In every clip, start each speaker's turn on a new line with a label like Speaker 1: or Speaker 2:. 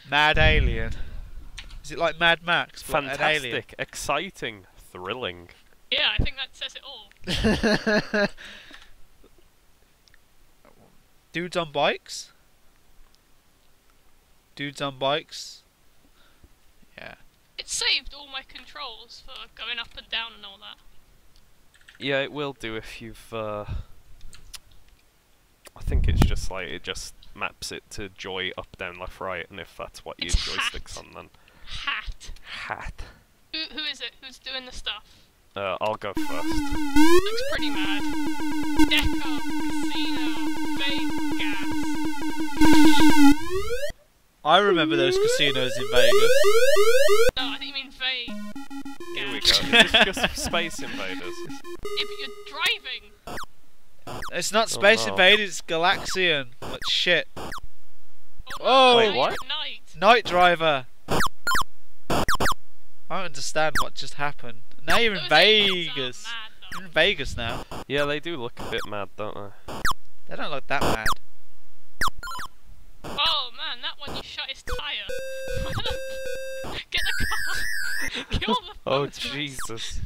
Speaker 1: Mad alien. Is it like Mad Max? But an alien?
Speaker 2: Fantastic, exciting, thrilling.
Speaker 3: Yeah, I think that says it all.
Speaker 1: Dudes on bikes? Dudes on bikes? Yeah.
Speaker 3: It saved all my controls for going up and down and all that.
Speaker 2: Yeah, it will do if you've. I think it's just like it just maps it to joy up, down, left, right, and if that's what your
Speaker 3: It's
Speaker 2: joystick's
Speaker 3: hat.
Speaker 2: on, then.
Speaker 3: Hat.
Speaker 2: Hat.
Speaker 3: Who is it? Who's doing the stuff?
Speaker 2: I'll go first.
Speaker 3: Looks pretty mad. Deco, casino, Vegas.
Speaker 1: I remember those casinos in Vegas.
Speaker 3: No, I think you mean Vegas.
Speaker 2: Here we go. Is this just Space Invaders?
Speaker 3: Yeah, but you're driving.
Speaker 1: It's not Space
Speaker 2: no.
Speaker 1: Invaders, it's Galaxian. What shit.
Speaker 3: Oh,
Speaker 1: Oh!
Speaker 2: Wait,
Speaker 3: now
Speaker 2: what?
Speaker 3: you're at night.
Speaker 1: Night Driver. I don't understand what just happened. Now you're in
Speaker 3: Those aliens are
Speaker 1: Vegas.
Speaker 3: mad, though.
Speaker 1: You're in Vegas now.
Speaker 2: Yeah, they do look a bit mad, don't they?
Speaker 1: They don't look that mad.
Speaker 3: Oh man, that one you shot his tyre. Get the car. Kill the
Speaker 2: Oh
Speaker 3: photos.
Speaker 2: Jesus!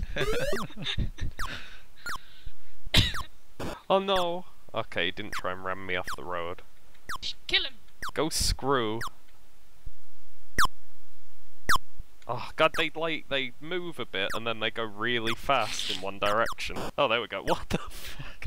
Speaker 2: Oh no! Okay, he didn't try and ram me off the road.
Speaker 3: Kill him.
Speaker 2: Go screw! Oh god, they move a bit and then they go really fast in one direction. Oh, there we go. What the fuck?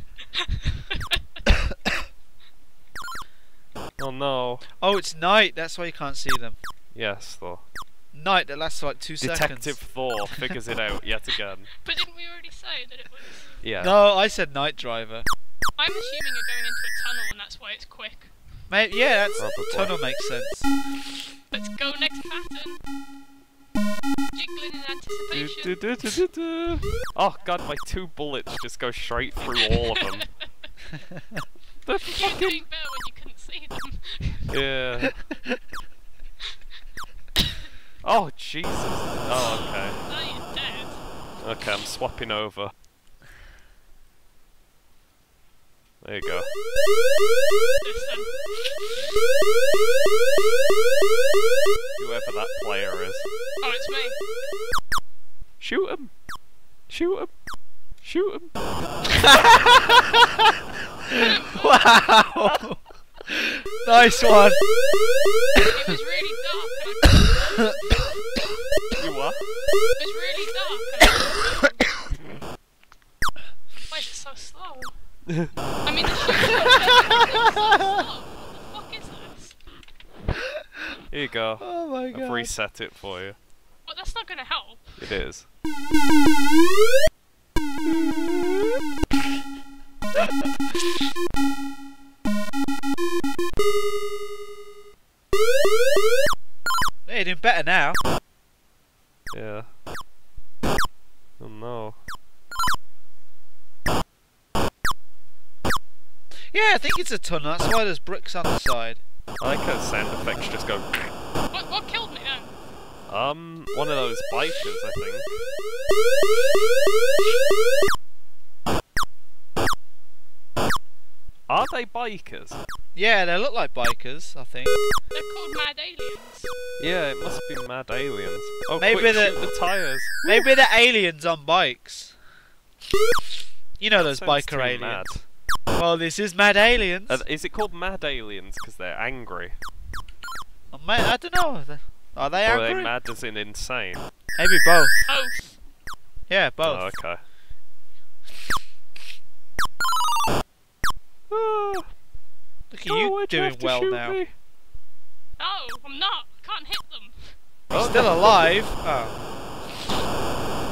Speaker 2: Oh no!
Speaker 1: Oh, it's night, that's why you can't see them.
Speaker 2: Yes, Thor.
Speaker 1: Night that lasts like 2
Speaker 2: Detective
Speaker 1: seconds.
Speaker 2: Thor figures it out yet again.
Speaker 3: But didn't we already say that it was?
Speaker 2: Yeah.
Speaker 1: No, I said Night Driver.
Speaker 3: I'm assuming you're going into a tunnel and that's why it's quick.
Speaker 1: Mate, yeah, that's
Speaker 2: Probably.
Speaker 1: tunnel makes sense.
Speaker 3: Let's go next pattern. Jiggling in anticipation.
Speaker 2: Oh god, my 2 bullets just go straight through all of them. The
Speaker 3: You were
Speaker 2: fucking...
Speaker 3: doing better when you couldn't see them.
Speaker 2: Yeah. Oh Jesus. Oh okay.
Speaker 3: Now you're dead.
Speaker 2: Okay, I'm swapping over. There you go.
Speaker 3: Listen.
Speaker 2: Whoever that player is.
Speaker 3: Oh, it's me.
Speaker 2: Shoot him! Shoot him! Shoot him!
Speaker 1: Wow! Nice one!
Speaker 3: It was really dark.
Speaker 2: You what?
Speaker 3: It was really dark. Why is it so slow? I mean, the shooting so slow. What the fuck is this?
Speaker 2: Here you go.
Speaker 1: Oh my
Speaker 2: I've
Speaker 1: god.
Speaker 2: reset it for you.
Speaker 3: Well, that's not gonna help.
Speaker 2: It is.
Speaker 1: Hey, you're doing better now.
Speaker 2: Yeah. Oh no.
Speaker 1: Yeah, I think it's a tunnel, that's why there's bricks on the side.
Speaker 2: I like how sound effects just go.
Speaker 3: What killed me then?
Speaker 2: One of those bikers, I think. Are they bikers?
Speaker 1: Yeah, they look like bikers, I think.
Speaker 3: They're called mad aliens.
Speaker 2: Yeah, it must be mad aliens. Oh,
Speaker 1: Maybe
Speaker 2: quick,
Speaker 1: the-
Speaker 2: shoot the tires.
Speaker 1: Maybe they're aliens on bikes. You know those
Speaker 2: Sounds
Speaker 1: biker
Speaker 2: too
Speaker 1: aliens.
Speaker 2: mad.
Speaker 1: Well, this is Mad Aliens.
Speaker 2: Is it called mad aliens because they're angry?
Speaker 1: Oh, mate, I don't know. Are they
Speaker 2: Or are
Speaker 1: angry?
Speaker 2: they mad as in insane?
Speaker 1: Maybe both.
Speaker 3: Both.
Speaker 1: Yeah, both.
Speaker 2: Oh, okay. Ah,
Speaker 1: Look at
Speaker 2: oh,
Speaker 1: you
Speaker 2: why'd you
Speaker 1: doing
Speaker 2: have to
Speaker 1: well
Speaker 2: shoot
Speaker 1: now.
Speaker 2: me?
Speaker 3: No, I'm not. I can't hit them.
Speaker 1: You're
Speaker 2: Oh,
Speaker 1: still
Speaker 2: no.
Speaker 1: alive. Oh.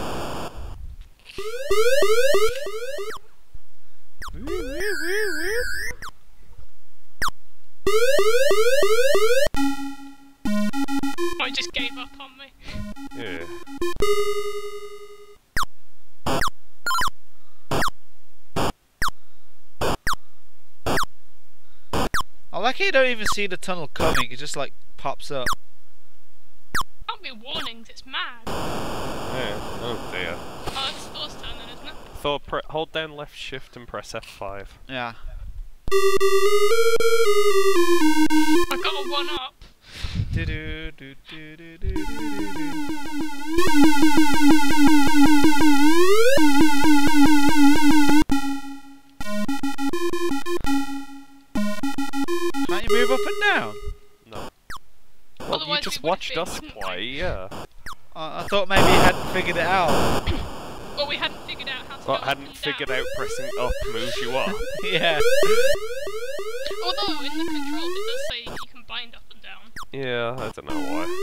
Speaker 1: Woo, woo, woo, woo.
Speaker 3: I just gave up on me.
Speaker 2: Yeah.
Speaker 1: I like how you don't even see the tunnel coming, it just like pops up.
Speaker 3: Can't be warnings, it's mad.
Speaker 2: Yeah. Oh dear.
Speaker 3: Oh, it's Thor's turn then, isn't it?
Speaker 2: Thor, hold down left shift and press F5.
Speaker 1: Yeah.
Speaker 3: I got a 1-up.
Speaker 1: Doo-doo. Can't you move up and down?
Speaker 2: No. Well, you
Speaker 3: Otherwise
Speaker 2: just
Speaker 3: we would've
Speaker 2: watched
Speaker 3: been,
Speaker 2: us
Speaker 3: wouldn't
Speaker 2: play,
Speaker 3: we?
Speaker 2: yeah.
Speaker 1: I thought maybe you hadn't figured it out.
Speaker 3: Well, we hadn't figured out how to
Speaker 2: But
Speaker 3: go up
Speaker 2: hadn't
Speaker 3: and
Speaker 2: figured
Speaker 3: down.
Speaker 2: out pressing up moves you up.
Speaker 1: Yeah.
Speaker 3: Although, in the controls it does say you can bind up and down.
Speaker 2: Yeah, I don't know why.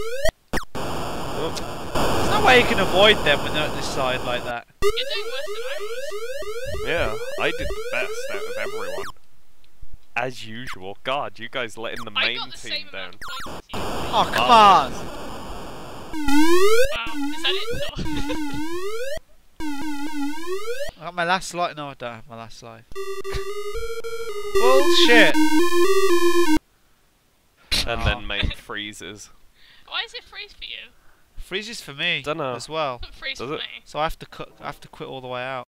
Speaker 2: Oh,
Speaker 1: There's no way you can avoid them when they're at this side like that.
Speaker 3: You're doing worse than I was.
Speaker 2: yeah, I did the best out of everyone. As usual. God, you guys letting the
Speaker 3: I
Speaker 2: main
Speaker 3: got the
Speaker 2: team
Speaker 3: same
Speaker 2: down.
Speaker 3: amount of points as you.
Speaker 1: Oh, come on!
Speaker 3: Wow, is that it?
Speaker 1: I got my last life. No, I don't have my last life. Bullshit!
Speaker 2: And
Speaker 1: Oh.
Speaker 2: then main freezes.
Speaker 3: Why is it freeze for you?
Speaker 1: Freezes for me
Speaker 2: Dunno.
Speaker 1: as well.
Speaker 3: Freeze
Speaker 2: Does
Speaker 3: for
Speaker 2: it?
Speaker 3: me.
Speaker 1: So I have to quit all the way out.